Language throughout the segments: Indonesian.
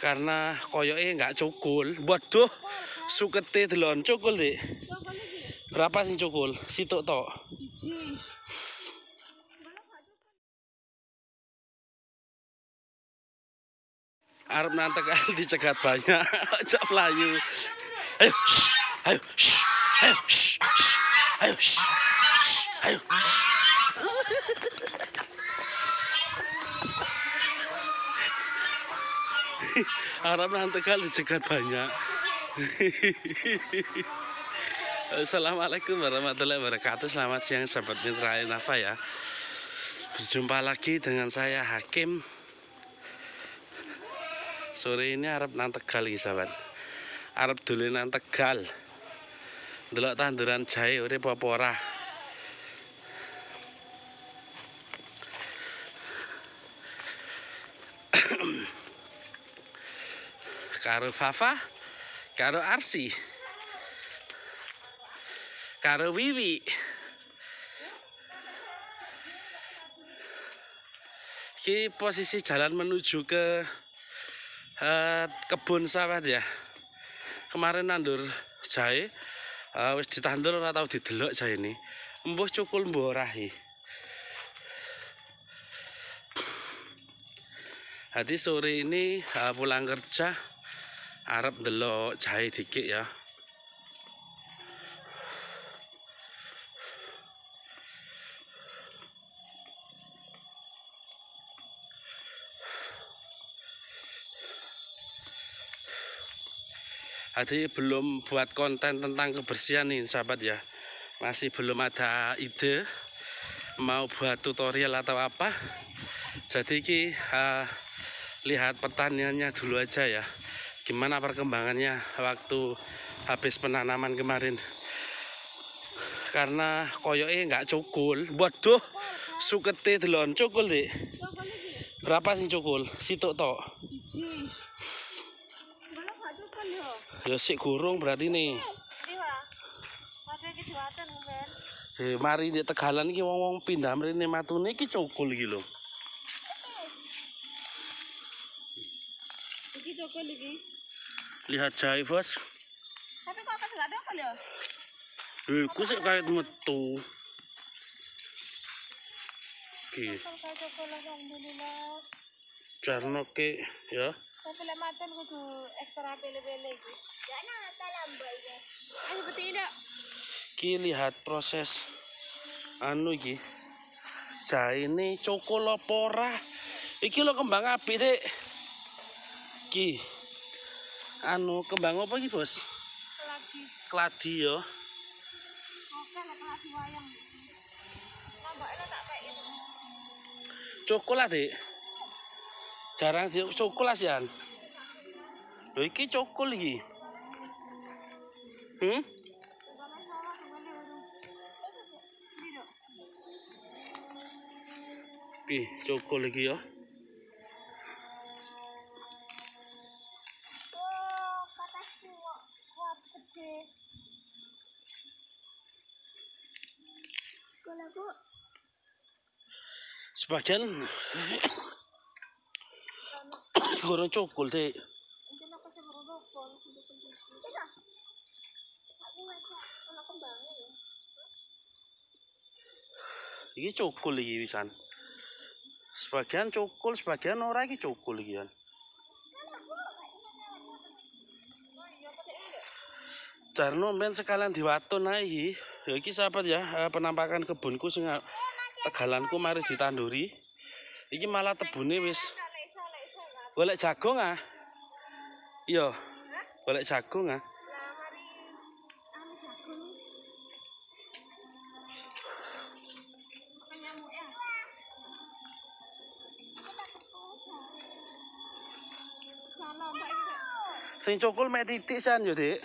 karena koyoke nggak cukul. Waduh, sukete delon cukul Dik. Berapa sih cukul? Situk tok. Arep nantek dicegat banyak. Ojo mlayu. Ayo. Ayo. Ayo. Ayo. Ayo. Arep nantek dicegat banyak. Assalamualaikum warahmatullahi wabarakatuh. Selamat siang sahabat Mitra Nafa ya. Berjumpa lagi dengan saya Hakim. Sore ini arep nang Tegal iki sahabat. Arep dolen nang Tegal. Delok tanduran jahe urip apa ora. Karo Fafa, karo Arsi, karo Wiwi. Ini posisi jalan menuju ke kebun sawit ya. Kemarin nandur jahe, wis ditandur ora tau didelok jahe ini. Embuh cukul embuh ora iki. Hadi sore ini pulang kerja arep ndelok jahe dikit ya. Hadi belum buat konten tentang kebersihan nih sahabat ya. Masih belum ada ide mau buat tutorial atau apa. Jadi ki lihat pertaniannya dulu aja ya. Gimana perkembangannya waktu habis penanaman kemarin. Karena koyoke nggak cukul. Waduh, sukete delon cukul Dik. Berapa sih cukul? Situk tok. Ya sik gurung berarti nih. Mari di Tegalan iki wong-wong pindah mrene matune iki cukul iki lho. Iki cukul iki. Lihat jahe, Bos. Tapi kok enggak ada kali ya? Iku sik kaya metu. Iki. Cukul alhamdulillah. Jarno ke ya. Tapi lek maten kudu ekstra pele-pele iki. Ya nata lambak iki. Seperti ini. Ki lihat proses anu iki. Jahe ini cukul apa ora? Iki lho kembang apik, Dik. Ki. Anu kembang apa iki, Bos? Keladi. Keladi ya. Oke, lek keladi wayang. Nambake tak pek itu. Cukul lah, Dik. Jarang sih cukul lah sian. Lho iki cukul iki. Ih, cukul iki ya. Oh, patas tuwa. Wah, gede. Kalau aku Sebagian gorong cukul, Dik. mungkin aku sih baru dokol. Tidak. Aku ngajak anak kembangnya ya. Iki cukul iki wisan. Sebagian cukul, sebagian ora iki cukul iki kan. Jarno men sekalian diwaton ae iki. Ya iki sahabat ya, penampakan kebunku sing Tegalanku mari ditanduri. Iki malah tebune wis golek jagung ah. Iya. Golek jagung ah. Sing cukul mek titik san yo, Dik.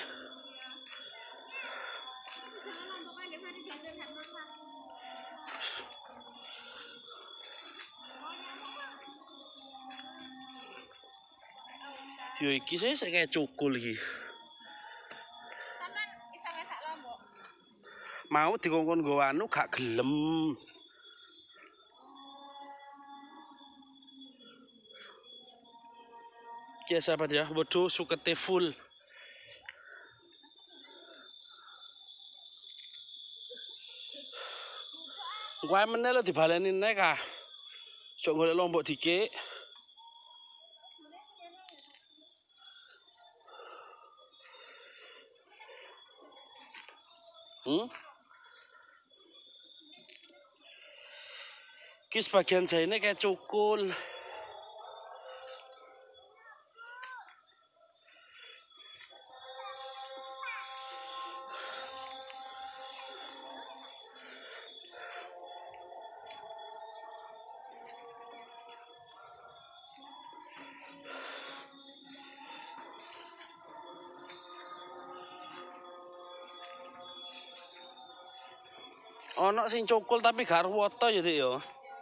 Yo iki sik kaya cukul iki. Sampeyan iso ngesak lombok. Mau dikongkon nggo anu gak gelem. Iki ya sahabat ya, waduh sukete full. Kuwi meneh lho dibaleni nek ah. Sok golek lombok dikik. Ki sebagian jaine kayak cukul. Ono sing cukul tapi gak ruwoto ya Dik ya.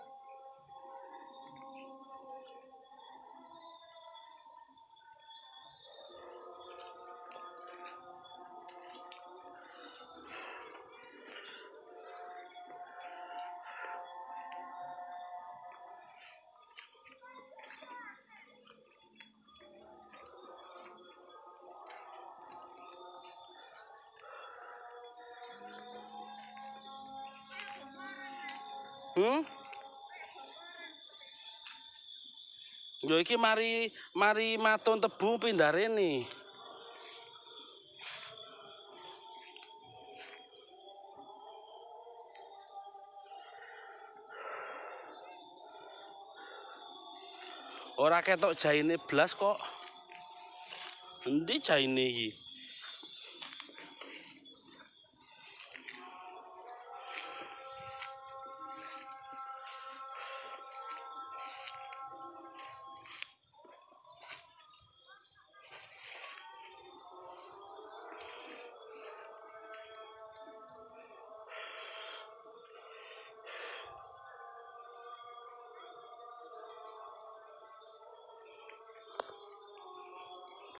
Lho iki mari matun tebu pindah rene. Ora ketok jaine blas kok. Endi jaine iki?